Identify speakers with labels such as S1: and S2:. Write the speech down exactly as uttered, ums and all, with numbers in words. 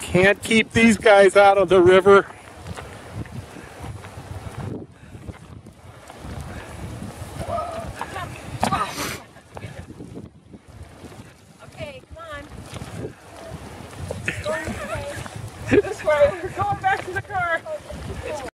S1: Can't keep these guys out of the river.
S2: Okay, come on.
S3: This way. We're going back to the car.